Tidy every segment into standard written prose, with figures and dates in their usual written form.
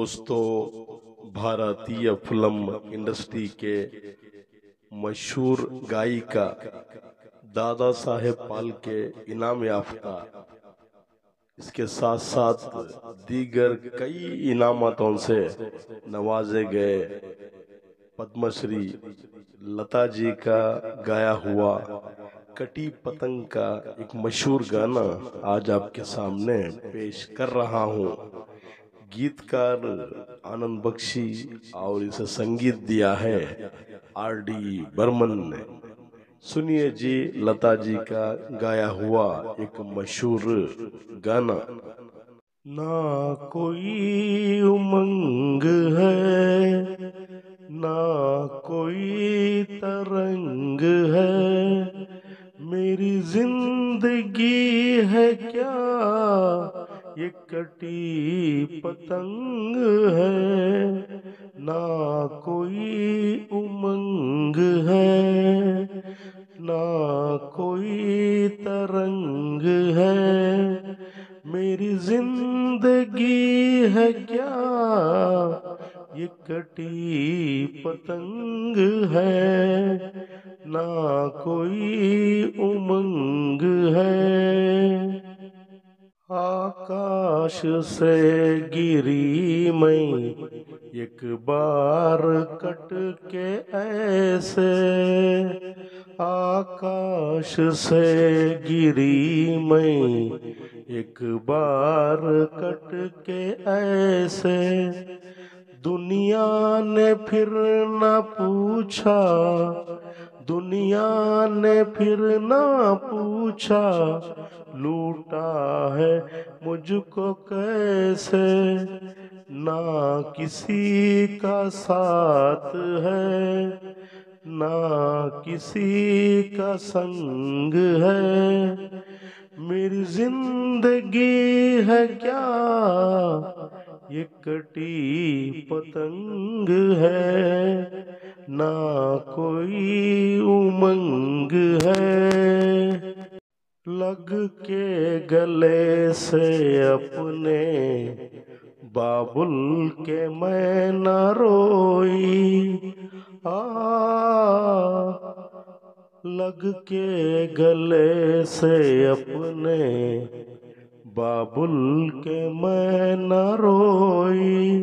दोस्तों, भारतीय film industry के मशहूर गायिका दादा साहेब फाल्के इनाम याफ्ता, इसके साथ साथ दीगर कई इनामतों से नवाजे गए पद्मश्री लता जी का गाया हुआ कटी पतंग का एक मशहूर गाना आज आपके सामने पेश कर रहा हूँ। गीतकार आनंद बख्शी और इसे संगीत दिया है आर.डी. बर्मन ने। सुनिए जी लता जी का गाया हुआ एक मशहूर गाना। ना कोई उमंग है, ना कोई तरंग है, मेरी जिंदगी है क्या ये कटी पतंग है। ना कोई उमंग है, ना कोई तरंग है, मेरी जिंदगी है क्या ये कटी पतंग है। ना कोई उमंग है। आकाश से गिरी मैं एक बार कट के ऐसे, आकाश से गिरी मैं एक बार कट के ऐसे, दुनिया ने फिर न पूछा, दुनिया ने फिर न पूछा, लूटा है मुझको कैसे। ना किसी का साथ है, ना किसी का संग है, मेरी जिंदगी है क्या ये कटी पतंग है। ना कोई उमंग है। लग के गले से अपने बाबुल के मैं न रोई, लग के गले से अपने बाबुल के मैं न रोई,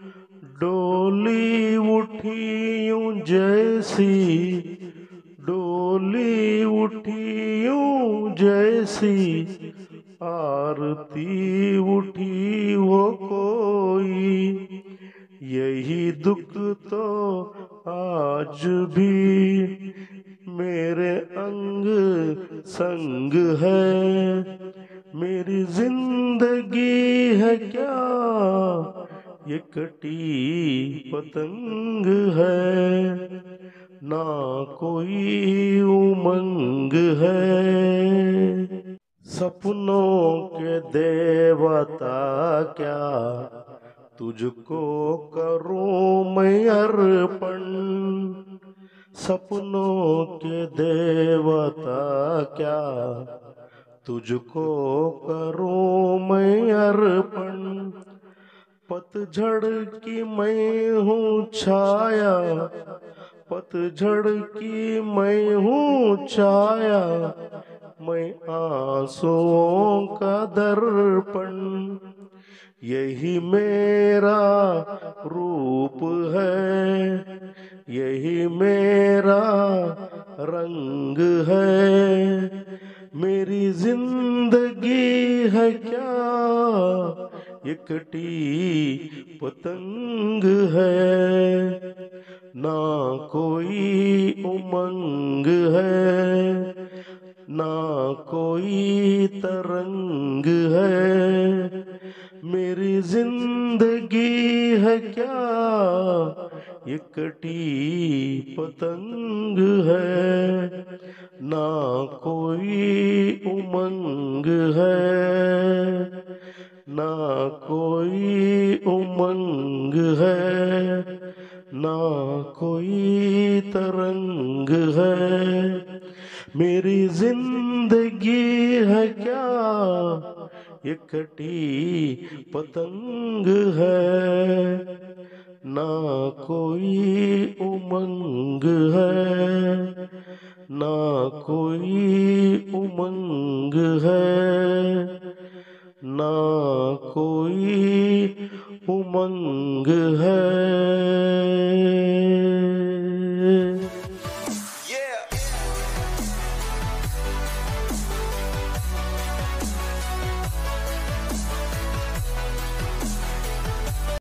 डोली उठी यूं जैसी, डोली उठी यूं जैसी, आरती उठी वो कोई, यही दुख तो आज भी मेरे अंग संग है, मेरी जिंदगी है क्या ये कटी पतंग है। ना कोई उमंग है। सपनों के देवता क्या तुझको करूं मैं अर्पण, सपनों के देवता क्या तुझको करूं मैं अर्पण, पतझड़ की मैं हूँ छाया, पतझड़ की मैं हूँ छाया, मैं आंसुओं का दर्पण, यही मेरा रूप है, यही मेरा रंग है, मेरी जिंदगी है क्या ये कटी पतंग है। ना कोई उमंग है, ना कोई तरंग है, मेरी जिंदगी है क्या ये कटी पतंग है। ना कोई उमंग है, ना कोई उमंग है, ना कोई तरंग है, मेरी जिंदगी है क्या ये कटी पतंग है, ना कोई उमंग है, ना कोई उमंग है, ना कोई उमंग है।